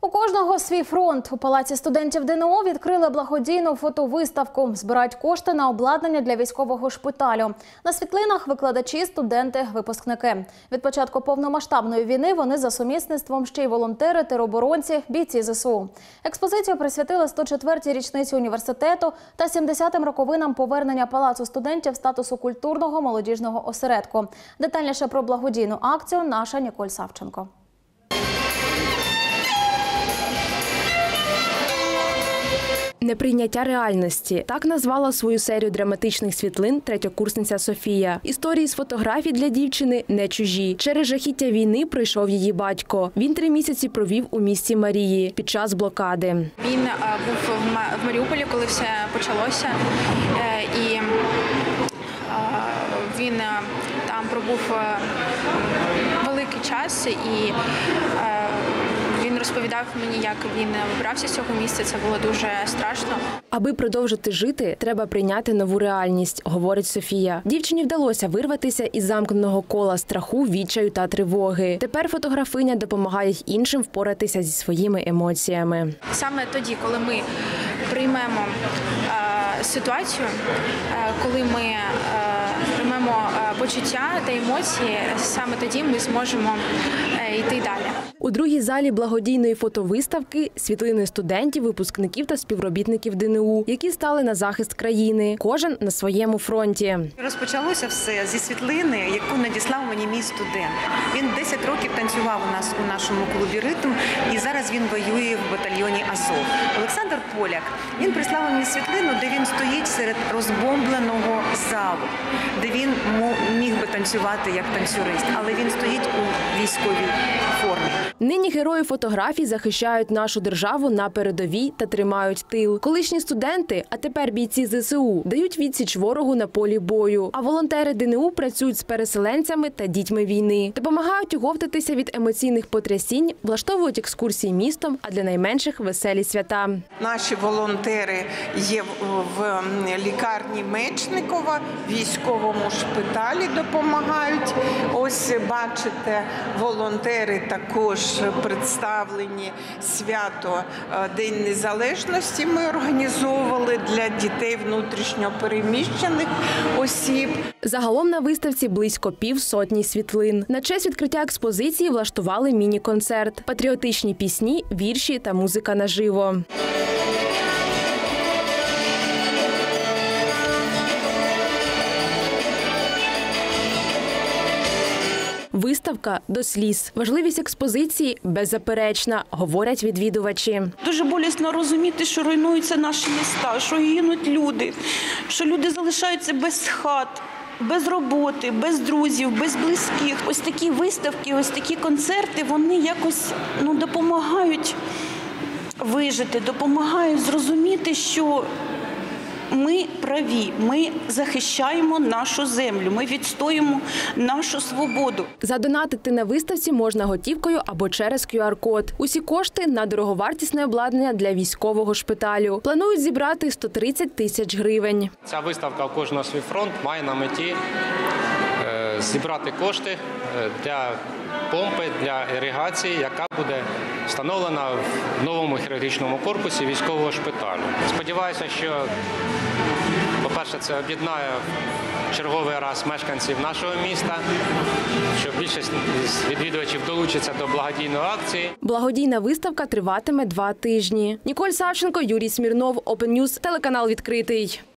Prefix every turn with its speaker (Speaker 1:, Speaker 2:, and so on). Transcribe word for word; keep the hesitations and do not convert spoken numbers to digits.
Speaker 1: У кожного свій фронт. У Палаці студентів ДНУ відкрили благодійну фотовиставку. Збирають кошти на обладнання для військового шпиталю. На світлинах викладачі, студенти, випускники. Від початку повномасштабної війни вони за сумісництвом ще й волонтери, тероборонці, бійці ЗСУ. Експозицію присвятили сто четвертій річниці університету та сімдесятим роковинам повернення Палацу студентів статусу культурного молодіжного осередку. Детальніше про благодійну акцію наша Ніколь Савченко.
Speaker 2: Неприйняття реальності – так назвала свою серію драматичних світлин третьокурсниця Софія. Історії з фотографій для дівчини не чужі. Через жахіття війни пройшов її батько. Він три місяці провів у місті Марії під час блокади.
Speaker 3: Він був в Маріуполі, коли все почалося, і він там пробув великий час, і він розповідав мені, як він вибрався з цього місця. Це було дуже страшно.
Speaker 2: Аби продовжити жити, треба прийняти нову реальність, говорить Софія. Дівчині вдалося вирватися із замкненого кола страху, відчаю та тривоги. Тепер фотографиня допомагає й іншим впоратися зі своїми емоціями.
Speaker 3: Саме тоді, коли ми приймемо е, ситуацію, е, коли ми е, приймемо е, почуття та емоції, саме тоді ми зможемо е, йти далі.
Speaker 2: У другій залі благодійної фотовиставки – світлини студентів, випускників та співробітників ДНУ, які стали на захист країни, кожен на своєму фронті.
Speaker 4: Розпочалося все зі світлини, яку надіслав мені мій студент. Він десять років танцював у нас у нашому клубі «Ритм», і зараз він воює в батальйоні «Азов». Олександр Поляк, він прислав мені світлину, де він стоїть серед розбомбленого залу, де він міг би танцювати як танцюрист, але він стоїть у військовій формі.
Speaker 2: Нині герої фотографій захищають нашу державу на передовій та тримають тил. Колишні студенти, а тепер бійці ЗСУ, дають відсіч ворогу на полі бою. А волонтери ДНУ працюють з переселенцями та дітьми війни. Допомагають оговтатися від емоційних потрясінь, влаштовують екскурсії містом, а для найменших – веселі свята.
Speaker 5: Наші волонтери є в лікарні Мечникова, в військовому шпиталі допомагають. Ось бачите, волонтери також представлені свято День Незалежності ми організовували для дітей внутрішньо переміщених осіб.
Speaker 2: Загалом на виставці близько півсотні світлин. На честь відкриття експозиції влаштували міні-концерт, патріотичні пісні, вірші та музика наживо. Виставка до сліз. Важливість експозиції беззаперечна, говорять відвідувачі.
Speaker 6: Дуже болісно розуміти, що руйнуються наші міста, що гинуть люди, що люди залишаються без хат, без роботи, без друзів, без близьких. Ось такі виставки, ось такі концерти, вони якось ну, допомагають вижити, допомагають зрозуміти, що ми праві, ми захищаємо нашу землю, ми відстоюємо нашу свободу.
Speaker 2: Задонатити на виставці можна готівкою або через ку ар код. Усі кошти на дороговартісне обладнання для військового шпиталю. Планують зібрати сто тридцять тисяч гривень.
Speaker 7: Ця виставка «У кожного свій фронт» має на меті зібрати кошти для помпи, для іригації, яка буде встановлена в новому хірургічному корпусі військового шпиталю. Сподіваюся, що, по-перше, це об'єднає черговий раз мешканців нашого міста, що більшість відвідувачів долучиться до благодійної акції.
Speaker 2: Благодійна виставка триватиме два тижні. Ніколь Савченко, Юрій Смірнов, Open News, телеканал «Відкритий».